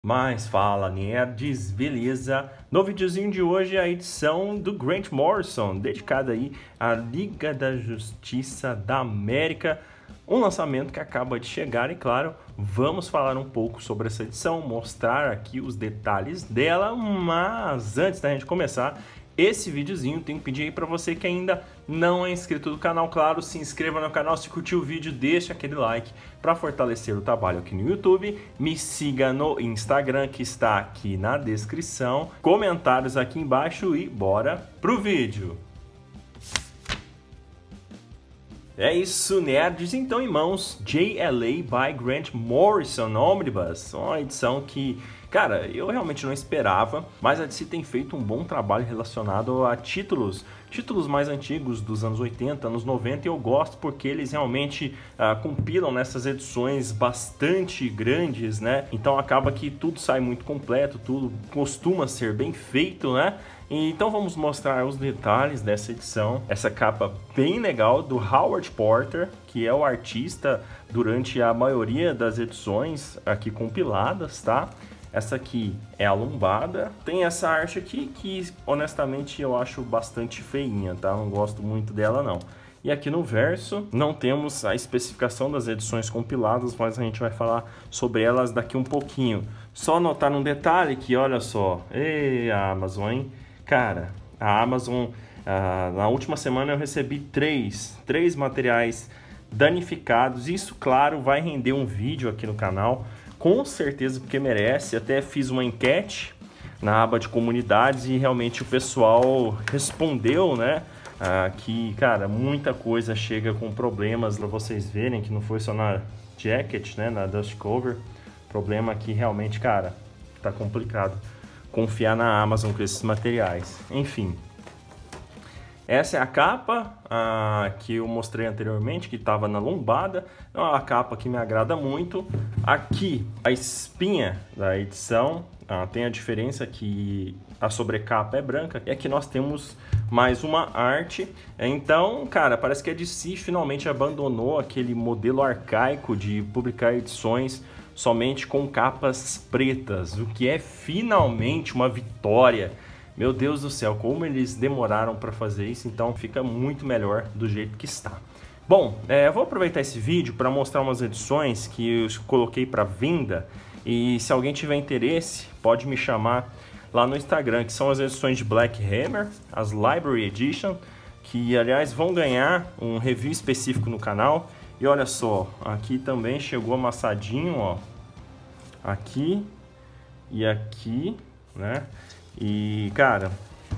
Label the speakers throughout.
Speaker 1: Mas fala, nerds, beleza? No videozinho de hoje a edição do Grant Morrison, dedicada aí à Liga da Justiça da América, um lançamento que acaba de chegar e claro, vamos falar um pouco sobre essa edição, mostrar aqui os detalhes dela, mas antes da gente começar esse videozinho, tenho que pedir aí para você que ainda não é inscrito do canal, claro, se inscreva no canal, se curtiu o vídeo, deixa aquele like para fortalecer o trabalho aqui no YouTube, me siga no Instagram que está aqui na descrição, comentários aqui embaixo e bora pro vídeo! É isso, nerds, então em mãos, JLA by Grant Morrison Omnibus, uma edição que, cara, eu realmente não esperava, mas a DC tem feito um bom trabalho relacionado a títulos mais antigos dos anos 80, anos 90, e eu gosto porque eles realmente compilam nessas edições bastante grandes, né? Então acaba que tudo sai muito completo, tudo costuma ser bem feito, né? Então vamos mostrar os detalhes dessa edição, essa capa bem legal do Howard Porter, que é o artista durante a maioria das edições aqui compiladas, tá? Essa aqui é a lombada, tem essa arte aqui que honestamente eu acho bastante feinha, tá? Não gosto muito dela não. E aqui no verso não temos a especificação das edições compiladas, mas a gente vai falar sobre elas daqui um pouquinho. Só notar um detalhe que, olha só, a Amazon, hein? Cara, a Amazon, na última semana eu recebi três materiais danificados. Isso, claro, vai render um vídeo aqui no canal, com certeza, porque merece. Até fiz uma enquete na aba de comunidades e realmente o pessoal respondeu, né? Que, cara, muita coisa chega com problemas, para vocês verem que não foi só na jacket, né? Na dust cover. Problema que realmente, cara, tá complicado confiar na Amazon com esses materiais. Enfim, essa é a capa que eu mostrei anteriormente, que estava na lombada. É uma capa que me agrada muito. Aqui, a espinha da edição, tem a diferença que a sobrecapa é branca. E aqui nós temos mais uma arte. Então, cara, parece que a DC finalmente abandonou aquele modelo arcaico de publicar edições somente com capas pretas, o que é finalmente uma vitória. Meu Deus do céu, como eles demoraram para fazer isso, então fica muito melhor do jeito que está. Bom, eu vou aproveitar esse vídeo para mostrar umas edições que eu coloquei para venda e se alguém tiver interesse, pode me chamar lá no Instagram, que são as edições de Black Hammer, as Library Edition, que aliás vão ganhar um review específico no canal. E olha só, aqui também chegou amassadinho, ó, aqui e aqui, né? E, cara,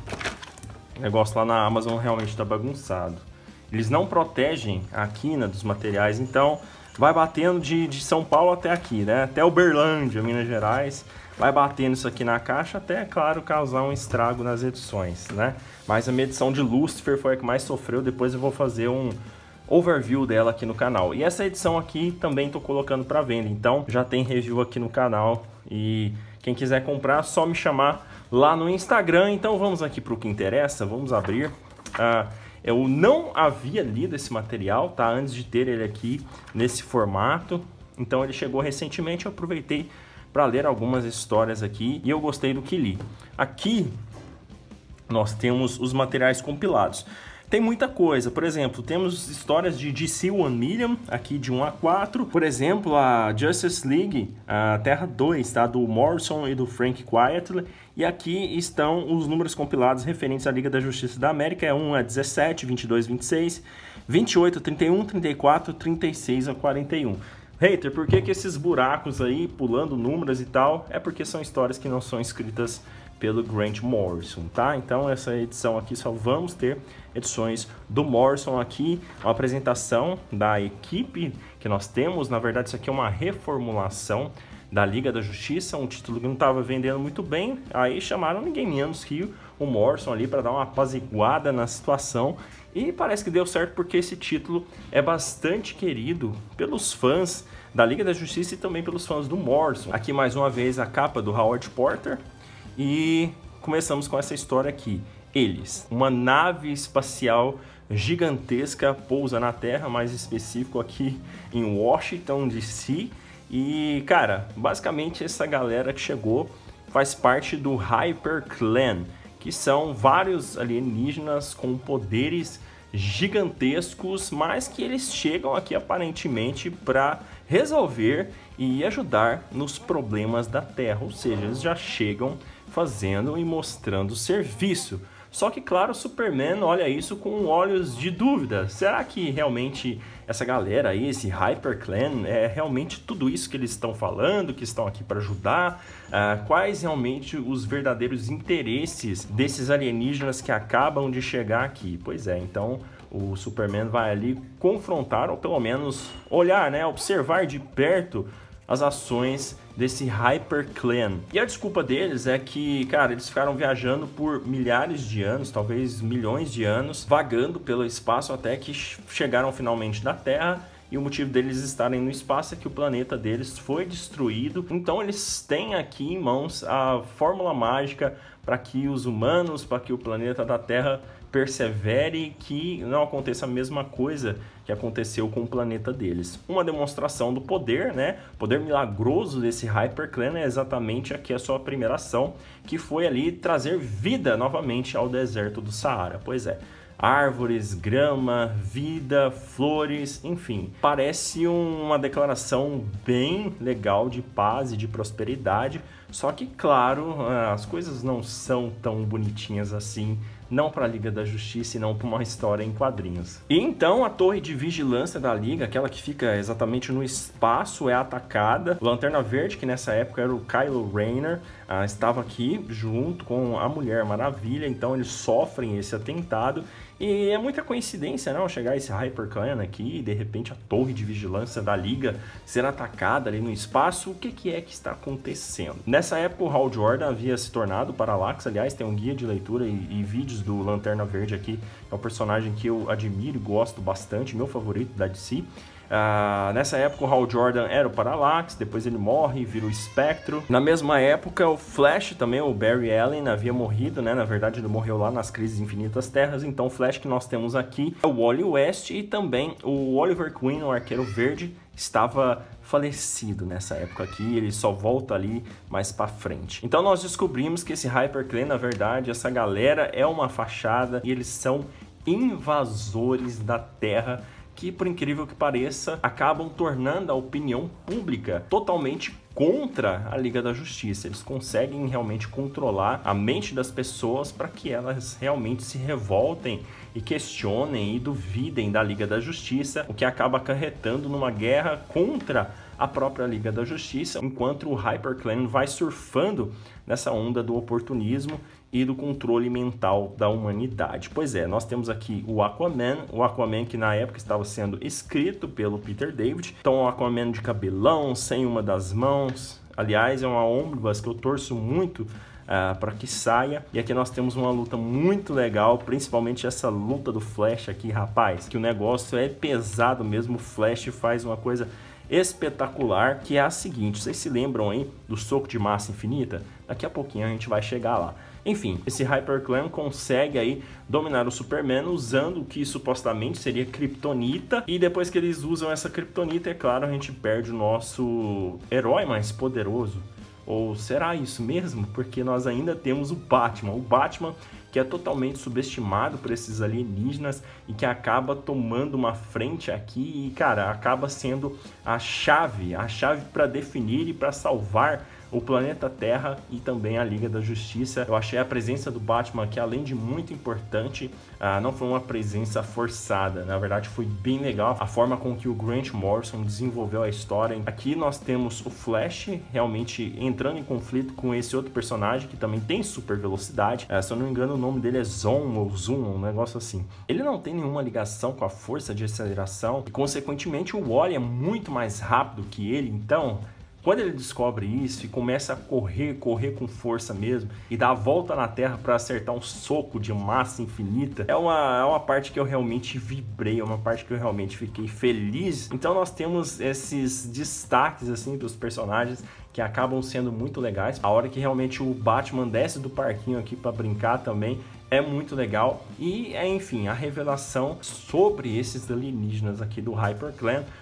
Speaker 1: o negócio lá na Amazon realmente tá bagunçado. Eles não protegem a quina dos materiais, então vai batendo de São Paulo até aqui, né? Até Uberlândia, Minas Gerais, vai batendo isso aqui na caixa até, claro, causar um estrago nas edições, né? Mas a minha edição de Lucifer foi a que mais sofreu, depois eu vou fazer um overview dela aqui no canal. E essa edição aqui também tô colocando para venda, então já tem review aqui no canal e quem quiser comprar só me chamar lá no Instagram. Então vamos aqui para o que interessa, vamos abrir. Eu não havia lido esse material, tá? Antes de ter ele aqui nesse formato, então ele chegou recentemente, eu aproveitei para ler algumas histórias aqui e eu gostei do que li. Aqui nós temos os materiais compilados. Tem muita coisa, por exemplo, temos histórias de DC 1 Million, aqui de 1 a 4. Por exemplo, a Justice League, a Terra 2, tá? Do Morrison e do Frank Quitely. E aqui estão os números compilados referentes à Liga da Justiça da América. É 1 a 17, 22 a 26, 28 a 31, 34, 36 a 41. Hater, por que esses buracos aí, pulando números e tal? É porque são histórias que não são escritas pelo Grant Morrison, tá? Então essa edição aqui só vamos ter edições do Morrison aqui, uma apresentação da equipe que nós temos. Na verdade isso aqui é uma reformulação da Liga da Justiça, um título que não estava vendendo muito bem, aí chamaram ninguém menos que o Morrison ali para dar uma apaziguada na situação e parece que deu certo porque esse título é bastante querido pelos fãs da Liga da Justiça e também pelos fãs do Morrison. Aqui mais uma vez a capa do Howard Porter. E começamos com essa história aqui. Eles, uma nave espacial gigantesca pousa na Terra, mais específico aqui em Washington, D.C. E, cara, basicamente essa galera que chegou faz parte do Hyper Clan, que são vários alienígenas com poderes gigantescos, mas que eles chegam aqui aparentemente para resolver e ajudar nos problemas da Terra, ou seja, eles já chegam fazendo e mostrando serviço. Só que, claro, o Superman olha isso com olhos de dúvida. Será que realmente essa galera aí, esse Hyper Clan, é realmente tudo isso que eles estão falando, que estão aqui para ajudar? Quais realmente os verdadeiros interesses desses alienígenas que acabam de chegar aqui? Pois é, então o Superman vai ali confrontar, ou pelo menos olhar, né, observar de perto as ações desse Hyper Clan. E a desculpa deles é que, cara, eles ficaram viajando por milhares de anos, talvez milhões de anos, vagando pelo espaço até que chegaram finalmente na Terra. E o motivo deles estarem no espaço é que o planeta deles foi destruído. Então eles têm aqui em mãos a fórmula mágica para que os humanos, para que o planeta da Terra persevere, que não aconteça a mesma coisa que aconteceu com o planeta deles. Uma demonstração do poder, né? Poder milagroso desse Hyper Clan é exatamente aqui a sua primeira ação, que foi ali trazer vida novamente ao deserto do Saara. Pois é. Árvores, grama, vida, flores, enfim. Parece uma declaração bem legal de paz e de prosperidade, só que, claro, as coisas não são tão bonitinhas assim, não para a Liga da Justiça e não para uma história em quadrinhos. E então a torre de vigilância da Liga, aquela que fica exatamente no espaço, é atacada. O Lanterna Verde, que nessa época era o Kylo Rayner, estava aqui junto com a Mulher Maravilha, então eles sofrem esse atentado. E é muita coincidência, não, chegar esse Hyper Clan aqui e de repente a torre de vigilância da Liga ser atacada ali no espaço. O que é que está acontecendo? Nessa época o Hal Jordan havia se tornado Parallax. Aliás, tem um guia de leitura e vídeos do Lanterna Verde aqui. É um personagem que eu admiro e gosto bastante, meu favorito da DC. Nessa época o Hal Jordan era o Parallax, depois ele morre e vira o Espectro. Na mesma época o Flash também, o Barry Allen, havia morrido, né? Na verdade ele morreu lá nas Crises Infinitas Terras. Então o Flash que nós temos aqui é o Wally West, e também o Oliver Queen, o Arqueiro Verde, estava falecido nessa época aqui, ele só volta ali mais pra frente. Então nós descobrimos que esse Hyper Clan, na verdade, essa galera é uma fachada e eles são invasores da Terra, que, por incrível que pareça, acabam tornando a opinião pública totalmente contra a Liga da Justiça. Eles conseguem realmente controlar a mente das pessoas para que elas realmente se revoltem e questionem e duvidem da Liga da Justiça, o que acaba acarretando numa guerra contra a própria Liga da Justiça, enquanto o Hyper Clan vai surfando nessa onda do oportunismo e do controle mental da humanidade. Pois é, nós temos aqui o Aquaman que na época estava sendo escrito pelo Peter David. Então o Aquaman de cabelão, sem uma das mãos. Aliás, é uma ônibus que eu torço muito para que saia. E aqui nós temos uma luta muito legal, principalmente essa luta do Flash aqui, rapaz, que o negócio é pesado mesmo. O Flash faz uma coisa espetacular, que é a seguinte: vocês se lembram aí do soco de massa infinita? Daqui a pouquinho a gente vai chegar lá. Enfim, esse Hyper Clan consegue aí dominar o Superman usando o que supostamente seria Kryptonita, e depois que eles usam essa Kryptonita, é claro, a gente perde o nosso herói mais poderoso. Ou será isso mesmo? Porque nós ainda temos o Batman que é totalmente subestimado por esses alienígenas e que acaba tomando uma frente aqui e, cara, acaba sendo a chave para definir e para salvar o planeta Terra e também a Liga da Justiça. Eu achei a presença do Batman aqui, além de muito importante, não foi uma presença forçada. Na verdade, foi bem legal a forma com que o Grant Morrison desenvolveu a história. Aqui nós temos o Flash realmente entrando em conflito com esse outro personagem que também tem super velocidade. Se eu não me engano, o nome dele é Zon ou Zoom, um negócio assim. Ele não tem nenhuma ligação com a força de aceleração e, consequentemente, o Wally é muito mais rápido que ele. Então, quando ele descobre isso e começa a correr com força mesmo, e dá a volta na Terra para acertar um soco de massa infinita, é uma parte que eu realmente vibrei, é uma parte que eu realmente fiquei feliz. Então nós temos esses destaques assim dos personagens que acabam sendo muito legais. A hora que realmente o Batman desce do parquinho aqui para brincar também é muito legal. E enfim, a revelação sobre esses alienígenas aqui do Hyper Clan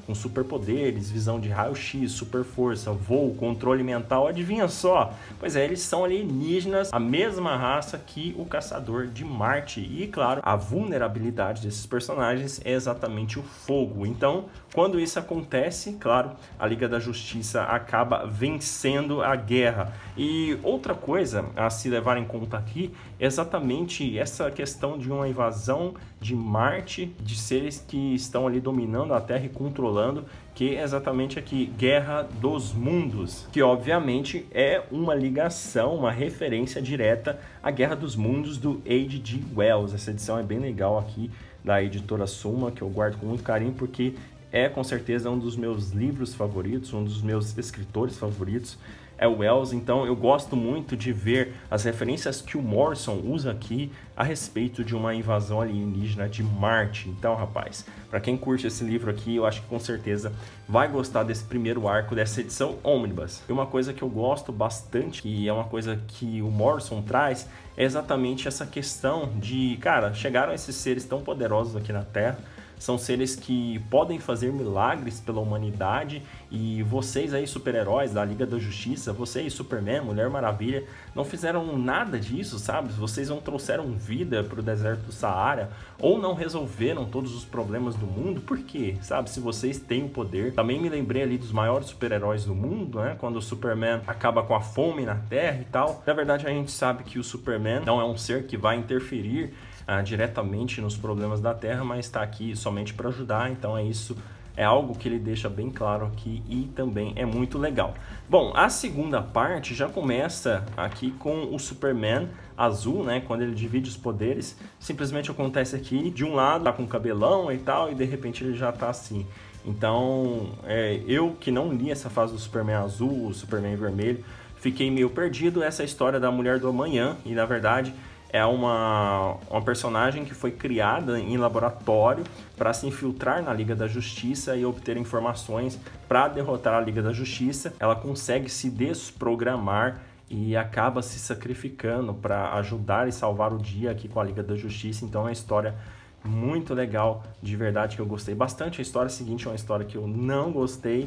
Speaker 1: com superpoderes, visão de raio-x, super força, voo, controle mental, adivinha só? Pois é, eles são alienígenas, a mesma raça que o Caçador de Marte. E, claro, a vulnerabilidade desses personagens é exatamente o fogo. Então, quando isso acontece, claro, a Liga da Justiça acaba vencendo a guerra. E outra coisa a se levar em conta aqui é exatamente essa questão de uma invasão de Marte, de seres que estão ali dominando a Terra e controlando, que é exatamente aqui, Guerra dos Mundos, que obviamente é uma ligação, uma referência direta à Guerra dos Mundos do H.G. Wells. Essa edição é bem legal aqui, da editora Suma, que eu guardo com muito carinho, porque é com certeza um dos meus livros favoritos, um dos meus escritores favoritos, é o Wells. Então eu gosto muito de ver as referências que o Morrison usa aqui a respeito de uma invasão alienígena de Marte. Então, rapaz, para quem curte esse livro aqui, eu acho que com certeza vai gostar desse primeiro arco dessa edição Omnibus. E uma coisa que eu gosto bastante, e é uma coisa que o Morrison traz, é exatamente essa questão de, cara, chegaram esses seres tão poderosos aqui na Terra, são seres que podem fazer milagres pela humanidade, e vocês aí, super-heróis da Liga da Justiça, vocês, Superman, Mulher Maravilha, não fizeram nada disso, sabe? Vocês não trouxeram vida para o deserto do Saara, ou não resolveram todos os problemas do mundo. Por quê? Sabe? Se vocês têm o poder. Também me lembrei ali dos maiores super-heróis do mundo, né? Quando o Superman acaba com a fome na Terra e tal. Na verdade, a gente sabe que o Superman não é um ser que vai interferir diretamente nos problemas da Terra, mas está aqui somente para ajudar. Então é isso, é algo que ele deixa bem claro aqui e também é muito legal. Bom, a segunda parte já começa aqui com o Superman azul, né? Quando ele divide os poderes, simplesmente acontece aqui, de um lado tá com cabelão e tal, e de repente ele já tá assim. Então, eu que não li essa fase do Superman azul, o Superman vermelho, fiquei meio perdido. Essa história da Mulher do Amanhã, e na verdade é uma personagem que foi criada em laboratório para se infiltrar na Liga da Justiça e obter informações para derrotar a Liga da Justiça. Ela consegue se desprogramar e acaba se sacrificando para ajudar e salvar o dia aqui com a Liga da Justiça. Então é uma história muito legal, de verdade, que eu gostei bastante. A história seguinte é uma história que eu não gostei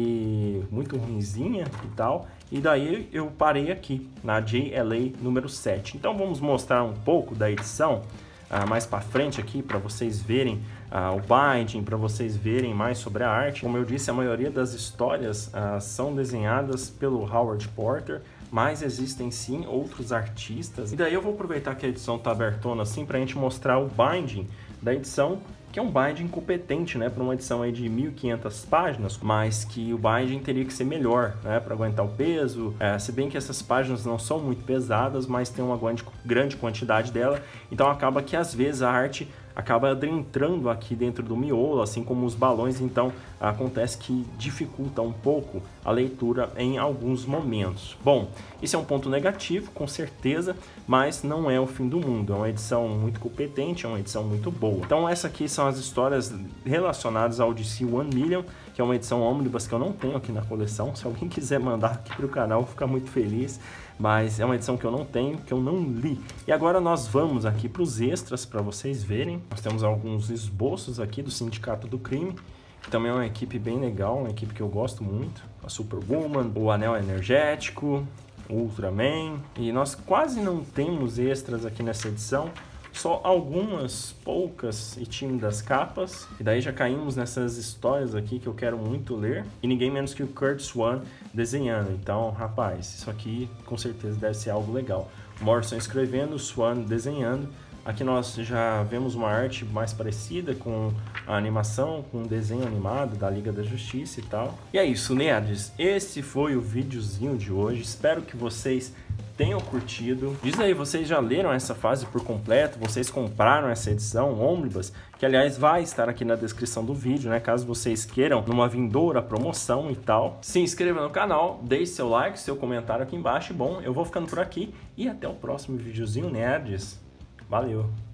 Speaker 1: e muito ruinzinha e tal. E daí eu parei aqui na JLA número 7. Então vamos mostrar um pouco da edição mais para frente aqui, para vocês verem o binding, para vocês verem mais sobre a arte. Como eu disse, a maioria das histórias são desenhadas pelo Howard Porter, mas existem sim outros artistas. E daí eu vou aproveitar que a edição tá abertona assim para a gente mostrar o binding da edição, que é um binding competente, né, para uma edição aí de 1.500 páginas, mas que o binding teria que ser melhor, né, para aguentar o peso, se bem que essas páginas não são muito pesadas, mas tem uma grande quantidade dela, então acaba que às vezes a arte acaba entrando aqui dentro do miolo, assim como os balões, então acontece que dificulta um pouco a leitura em alguns momentos. Bom, isso é um ponto negativo, com certeza, mas não é o fim do mundo. É uma edição muito competente, é uma edição muito boa. Então essa aqui são as histórias relacionadas ao DC 1 Million, que é uma edição Omnibus que eu não tenho aqui na coleção. Se alguém quiser mandar aqui para o canal, eu vou ficar muito feliz. Mas é uma edição que eu não tenho, que eu não li. E agora nós vamos aqui para os extras para vocês verem. Nós temos alguns esboços aqui do Sindicato do Crime, que também é uma equipe bem legal, uma equipe que eu gosto muito. A Superwoman, o Anel Energético, o Ultraman. E nós quase não temos extras aqui nessa edição. Só algumas poucas e tímidas capas. E daí já caímos nessas histórias aqui que eu quero muito ler. E ninguém menos que o Curt Swan desenhando. Então, rapaz, isso aqui com certeza deve ser algo legal. Morrison escrevendo, Swan desenhando. Aqui nós já vemos uma arte mais parecida com a animação, com o desenho animado da Liga da Justiça e tal. E é isso, nerds. Esse foi o videozinho de hoje. Espero que vocês tenham curtido. Diz aí, vocês já leram essa fase por completo? Vocês compraram essa edição Omnibus? Que aliás vai estar aqui na descrição do vídeo, né? Caso vocês queiram numa vindoura promoção e tal. Se inscreva no canal, deixe seu like, seu comentário aqui embaixo. Bom, eu vou ficando por aqui e até o próximo videozinho, nerds. Valeu!